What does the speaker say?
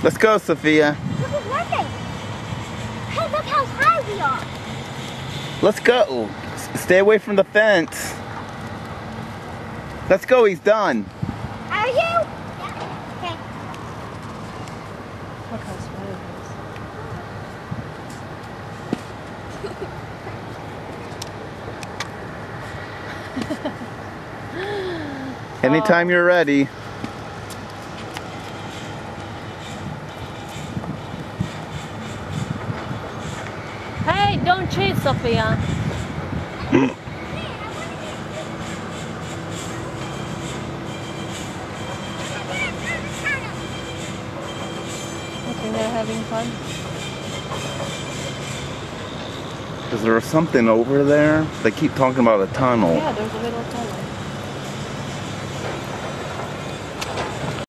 Let's go, Sophia. Look at nothing. Hey, look how high we are. Let's go. Stay away from the fence. Let's go, he's done. Are you? Yeah. Okay. Look how smooth it is. Anytime you're ready. Hey, don't cheat, Sophia. Okay, they're having fun. Is there something over there? They keep talking about a tunnel. Yeah, there's a little tunnel.